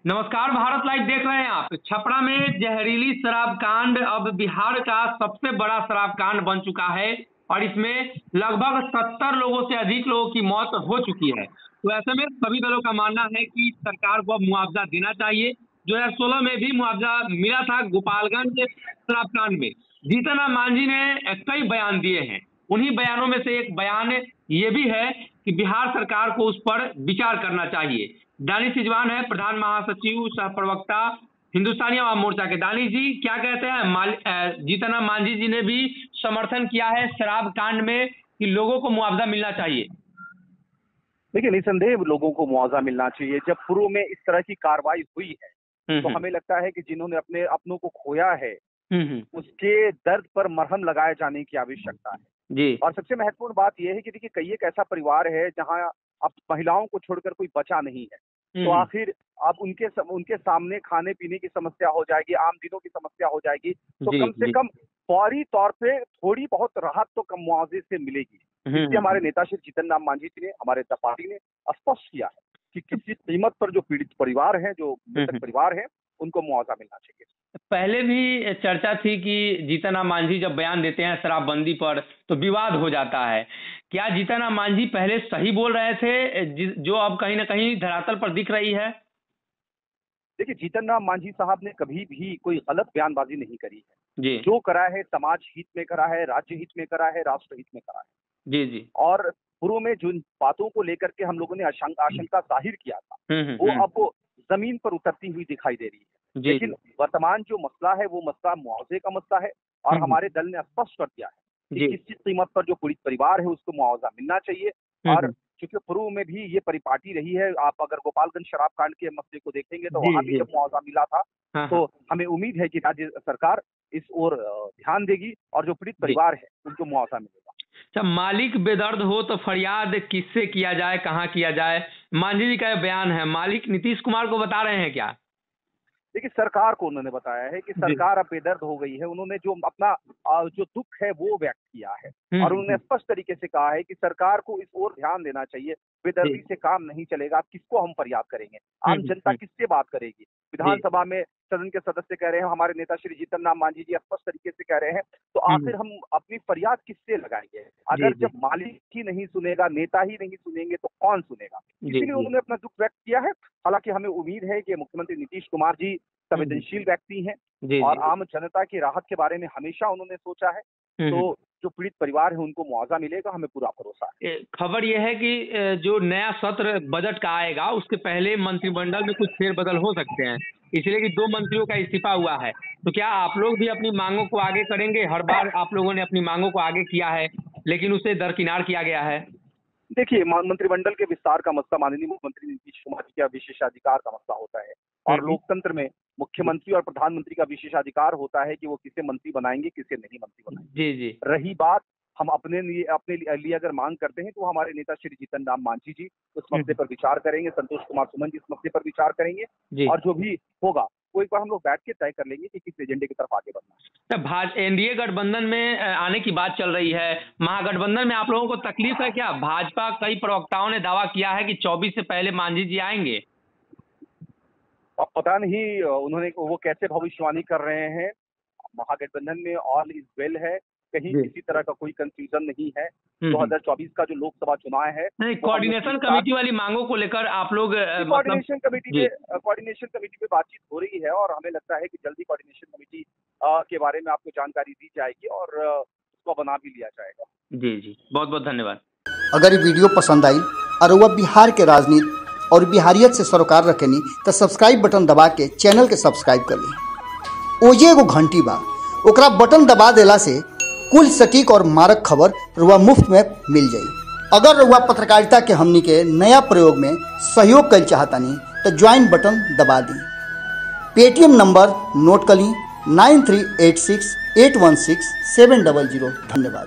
नमस्कार, भारत लाइव देख रहे हैं आप। छपरा में जहरीली शराब कांड अब बिहार का सबसे बड़ा शराब कांड बन चुका है और इसमें लगभग 70 लोगों से अधिक लोगों की मौत हो चुकी है। तो ऐसे में सभी दलों का मानना है कि सरकार को अब मुआवजा देना चाहिए। 2016 में भी मुआवजा मिला था गोपालगंज शराब कांड में। जीतन राम मांझी ने कई बयान दिए हैं। उन्हीं बयानों में से एक बयान ये भी है कि बिहार सरकार को उस पर विचार करना चाहिए। दानिश सिजवान है, प्रधान महासचिव सह प्रवक्ता हिंदुस्तानी आवाम मोर्चा के। दानिश जी, क्या कहते हैं? जीतन राम मांझी जी ने भी समर्थन किया है शराब कांड में कि लोगों को मुआवजा मिलना चाहिए। देखिए, निसंदेह लोगों को मुआवजा मिलना चाहिए। जब पूर्व में इस तरह की कार्रवाई हुई है तो हमें लगता है कि जिन्होंने अपने अपनों को खोया है उसके दर्द पर मरहम लगाए जाने की आवश्यकता है जी। और सबसे महत्वपूर्ण बात यह है कि देखिए, कई एक ऐसा परिवार है जहां अब महिलाओं को छोड़कर कोई बचा नहीं है। तो आखिर अब उनके सामने खाने पीने की समस्या हो जाएगी, आम दिनों की समस्या हो जाएगी, तो कम से कम फौरी तौर पे थोड़ी बहुत राहत तो कम मुआवजे से मिलेगी। इसलिए हमारे नेता श्री जीतन राम मांझी जी ने, हमारे पार्टी ने स्पष्ट किया है कि किसी कीमत पर जो पीड़ित परिवार है, जो मृतक परिवार है, उनको मुआवजा मिलना चाहिए। पहले भी चर्चा थी कि जीतन राम मांझी जब बयान देते हैं शराबबंदी पर तो विवाद हो जाता है। क्या जीतन राम मांझी पहले सही बोल रहे थे जो अब कहीं ना कहीं धरातल पर दिख रही है? देखिए, जीतन राम मांझी साहब ने कभी भी कोई गलत बयानबाजी नहीं करी है जी। जो करा है समाज हित में करा है, राज्य हित में करा है, राष्ट्र हित में करा है। जी जी। और पूर्व में जिन बातों को लेकर के हम लोगों ने आशंका जाहिर किया था वो अब जमीन पर उतरती हुई दिखाई दे रही है। लेकिन वर्तमान जो मसला है वो मसला मुआवजे का मसला है और हमारे दल ने स्पष्ट कर दिया है कि किसी कीमत पर जो पीड़ित परिवार है उसको मुआवजा मिलना चाहिए। और क्योंकि पूर्व में भी ये परिपाटी रही है, आप अगर गोपालगंज शराब कांड के मसले को देखेंगे तो वहां भी जब मुआवजा मिला था तो हमें उम्मीद है कि राज्य सरकार इस ओर ध्यान देगी और जो पीड़ित परिवार है उनको मुआवजा मिलेगा। अच्छा, मालिक बेदर्द हो तो फरियाद किससे किया जाए, कहाँ किया जाए? मांझी जी का यह बयान है। मालिक नीतीश कुमार को बता रहे हैं क्या? देखिए, सरकार को उन्होंने बताया है कि सरकार अब बेदर्द हो गई है। उन्होंने जो अपना जो दुख है वो व्यक्त किया है और उन्होंने स्पष्ट तरीके से कहा है कि सरकार को इस ओर ध्यान देना चाहिए। बेदर्दी से काम नहीं चलेगा। किसको हम फरियाद करेंगे? आम जनता किससे बात करेगी? विधानसभा में सदन के सदस्य कह रहे हैं, हमारे नेता श्री जीतन राम मांझी जी स्पष्ट तरीके से कह रहे हैं, तो आखिर हम अपनी फरियाद किससे लगाएंगे? अगर जब मालिक ही नहीं सुनेगा, नेता ही नहीं सुनेंगे तो कौन सुनेगा? इसीलिए उन्होंने अपना दुख व्यक्त किया है। हालांकि हमें उम्मीद है कि मुख्यमंत्री नीतीश कुमार जी संवेदनशील व्यक्ति हैं और आम जनता की राहत के बारे में हमेशा उन्होंने सोचा है। तो जो पीड़ित परिवार है उनको मुआवजा मिलेगा, हमें पूरा भरोसा है। खबर यह है कि जो नया सत्र बजट का आएगा उसके पहले मंत्रिमंडल में कुछ फेरबदल हो सकते हैं, इसलिए कि 2 मंत्रियों का इस्तीफा हुआ है। तो क्या आप लोग भी अपनी मांगों को आगे करेंगे? हर बार आप लोगों ने अपनी मांगों को आगे किया है लेकिन उसे दरकिनार किया गया है। देखिए, मंत्रिमंडल के विस्तार का मसला माननीय मुख्यमंत्री नीतीश कुमार जी का विशेषाधिकार का मसला होता है और लोकतंत्र में मुख्यमंत्री और प्रधानमंत्री का विशेषाधिकार होता है कि वो किसे मंत्री बनाएंगे, किसे नहीं मंत्री बनाएंगे। जी जी। रही बात हम अपने लिए अगर मांग करते हैं तो हमारे नेता श्री जीतन राम मांझी जी उस मसले पर विचार करेंगे, संतोष कुमार सुमन जी इस मसले पर विचार करेंगे और जो भी होगा वो एक बार हम लोग बैठ के तय कर लेंगे कि किस एजेंडे की तरफ आगे बढ़ना है। एनडीए गठबंधन में आने की बात चल रही है, महागठबंधन में आप लोगों को तकलीफ है क्या? भाजपा कई प्रवक्ताओं ने दावा किया है कि 24 से पहले मांझी जी आएंगे। अब पता नहीं उन्होंने वो कैसे भविष्यवाणी कर रहे हैं। महागठबंधन में ऑल इज वेल है, कहीं किसी तरह का कोई कंफ्यूजन नहीं है। 2024 का जो लोकसभा चुनाव है, कोऑर्डिनेशन कमेटी वाली मांगों को लेकर आप लोग कोऑर्डिनेशन कमेटी पे बातचीत हो रही है और हमें लगता है कि जल्दी कोऑर्डिनेशन कमेटी के बारे में आपको जानकारी दी जाएगी और उसको बना भी लिया जाएगा। जी जी, बहुत बहुत धन्यवाद। अगर ये वीडियो पसंद आई और वह बिहार के राजनीति और बिहारियत से सरोकार रखेनी तो सब्सक्राइब बटन दबा के चैनल के सब्सक्राइब कर ली। ओजे एगो घंटी बा, ओकरा बटन दबा देला से कुल सटीक और मारक खबर रुआ मुफ्त में मिल जाई। अगर रुआ पत्रकारिता के हमनी के नया प्रयोग में सहयोग कर चाहतानी तो ज्वाइन बटन दबा दी। पेटीएम नंबर नोट कर ली 9386816700। धन्यवाद।